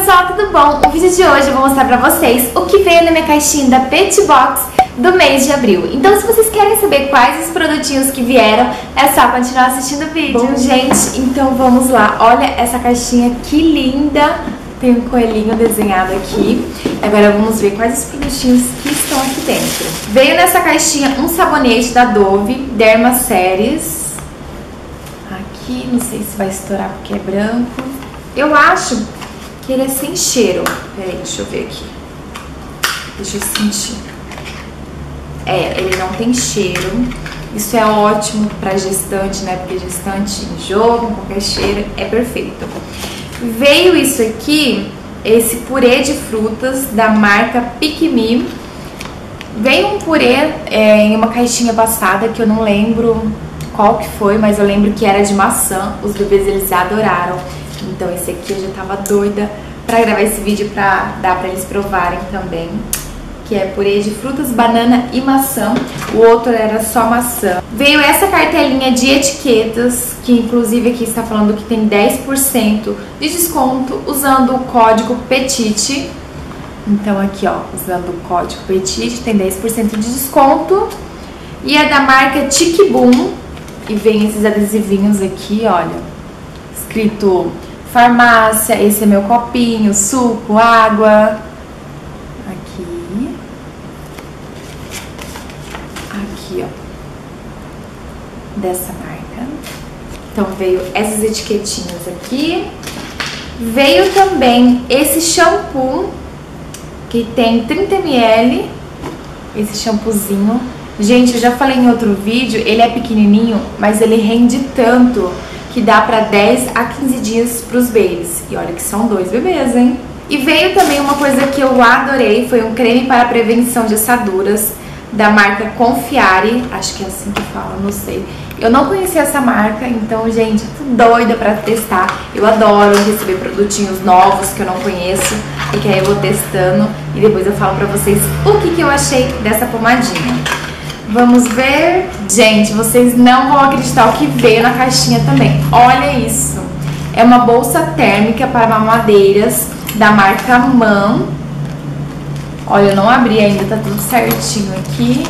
pessoal, tudo bom? No vídeo de hoje eu vou mostrar pra vocês o que veio na minha caixinha da Pet Box do mês de abril. Então se vocês querem saber quais os produtinhos que vieram, é só continuar assistindo o vídeo. Bom, gente, então vamos lá. Olha essa caixinha que linda. Tem um coelhinho desenhado aqui. Agora vamos ver quais os produtinhos que estão aqui dentro. Veio nessa caixinha um sabonete da Dove, Derma Series. Aqui, não sei se vai estourar porque é branco. Eu acho que ele é sem cheiro. Peraí, deixa eu ver aqui. Deixa eu sentir. Ele não tem cheiro. Isso é ótimo pra gestante, né? Porque gestante enjoa com qualquer cheiro, é perfeito. Veio isso aqui, esse purê de frutas da marca Pick Me. Veio um purê em uma caixinha passada que eu não lembro qual que foi, mas eu lembro que era de maçã. Os bebês, eles adoraram. Então esse aqui eu já tava doida pra gravar esse vídeo pra dar pra eles provarem também. Que é purê de frutas, banana e maçã. O outro era só maçã. Veio essa cartelinha de etiquetas, que inclusive aqui está falando que tem 10% de desconto usando o código PETITE. Então aqui, ó, usando o código PETITE tem 10% de desconto. E é da marca Tic Boom. E vem esses adesivinhos aqui, olha, escrito farmácia, esse é meu copinho, suco, água. Aqui, ó, dessa marca. Então veio essas etiquetinhas aqui. Veio também esse shampoo que tem 30 ml. Esse shampoozinho. Gente, eu já falei em outro vídeo, ele é pequenininho, mas ele rende tanto que dá pra 10 a 15 dias pros babies. E olha que são 2 bebês, hein? E veio também uma coisa que eu adorei, foi um creme para prevenção de assaduras da marca Confiare, acho que é assim que fala, não sei. Eu não conhecia essa marca, então, gente, tô doida pra testar. Eu adoro receber produtinhos novos que eu não conheço e que aí eu vou testando e depois eu falo pra vocês o que eu achei dessa pomadinha. Vamos ver. Gente, vocês não vão acreditar o que veio na caixinha também. Olha isso. É uma bolsa térmica para mamadeiras da marca Man. Olha, eu não abri ainda, tá tudo certinho aqui.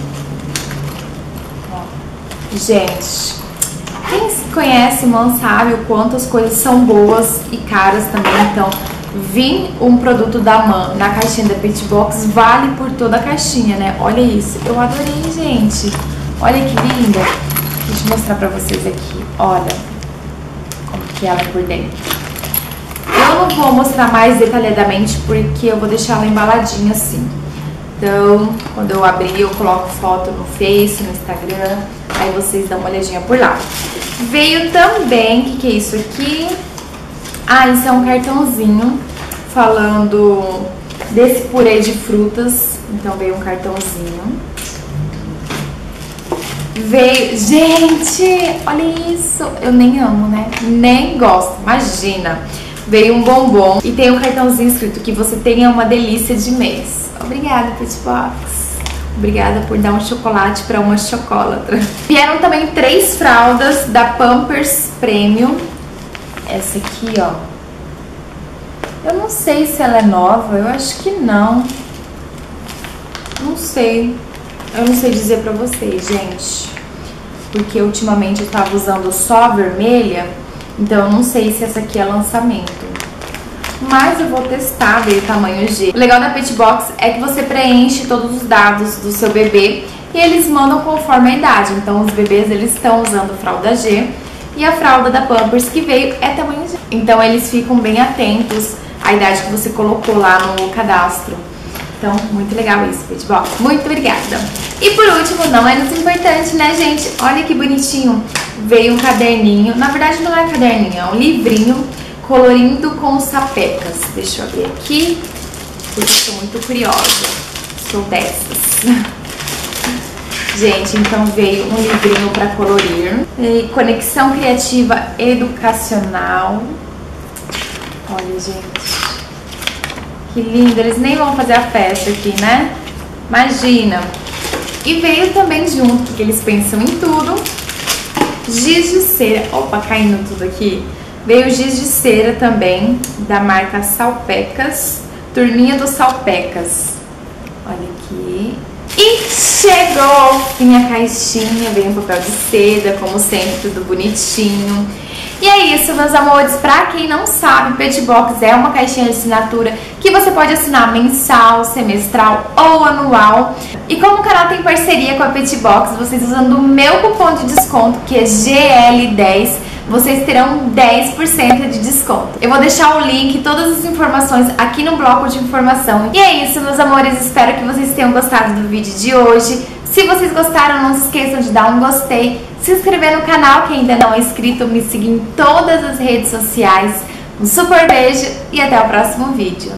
Ó. Gente, quem conhece Man sabe o quanto as coisas são boas e caras também. Então, vir um produto da Man na caixinha da Pet Box vale por toda a caixinha, né? Olha isso, eu adorei, gente. Olha que linda. Deixa eu mostrar pra vocês aqui. Olha como que ela é por dentro. Eu não vou mostrar mais detalhadamente porque eu vou deixar ela embaladinha assim. Então, quando eu abrir, eu coloco foto no Face, no Instagram. Aí vocês dão uma olhadinha por lá. Veio também, o que é isso aqui? Ah, isso é um cartãozinho falando desse purê de frutas. Então veio um cartãozinho. Veio... Gente, olha isso. Eu nem amo, né? Nem gosto, imagina. Veio um bombom e tem um cartãozinho escrito que você tenha uma delícia de mês. Obrigada, Pet Box. Obrigada por dar um chocolate para uma chocolatra. Vieram também 3 fraldas da Pampers Premium. Essa aqui, ó. Eu não sei se ela é nova. Eu acho que não. Não sei. Eu não sei dizer pra vocês, gente. Porque ultimamente eu tava usando só a vermelha. Então eu não sei se essa aqui é lançamento. Mas eu vou testar, ver o tamanho G. O legal da Pet Box é que você preenche todos os dados do seu bebê e eles mandam conforme a idade. Então os bebês, eles estão usando fralda G e a fralda da Pampers que veio é tamanho G. Então eles ficam bem atentos à idade que você colocou lá no cadastro. Então, muito legal isso, Pet Box. Muito obrigada. E por último, não menos importante, né, gente? Olha que bonitinho. Veio um caderninho. Na verdade, não é caderninho, é um livrinho colorindo com sapecas. Deixa eu abrir aqui, porque estou muito curiosa. Sou dessas. Gente, então veio um livrinho para colorir. E conexão criativa educacional. Olha, gente. Que lindo, eles nem vão fazer a festa aqui, né? Imagina. E veio também junto, porque eles pensam em tudo. Giz de cera. Opa, caindo tudo aqui. Veio giz de cera também, da marca Salpecas, turminha dos Salpecas. Olha aqui. E chegou ao fim a caixinha, veio um papel de seda, como sempre, tudo bonitinho. E é isso, meus amores, pra quem não sabe, Petbox é uma caixinha de assinatura que você pode assinar mensal, semestral ou anual. E como o canal tem parceria com a Petbox, vocês usando o meu cupom de desconto, que é GL10, vocês terão 10% de desconto. Eu vou deixar o link e todas as informações aqui no bloco de informação. E é isso, meus amores, espero que vocês tenham gostado do vídeo de hoje. Se vocês gostaram, não se esqueçam de dar um gostei, se inscrever no canal que ainda não é inscrito, me seguir em todas as redes sociais. Um super beijo e até o próximo vídeo.